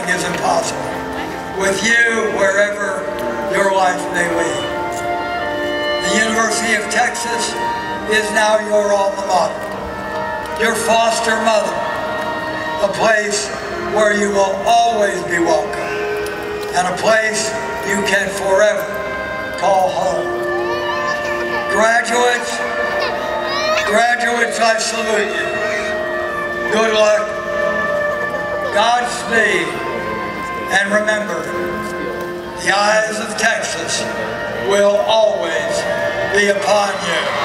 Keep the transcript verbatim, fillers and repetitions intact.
nothing is impossible with you wherever your life may lead. The University of Texas is now your alma mater, your foster mother, a place where you will always be welcome, and a place you can forever call home. Graduates, graduates, I salute you. Good luck, Godspeed, and remember, the eyes of Texas will always be upon you.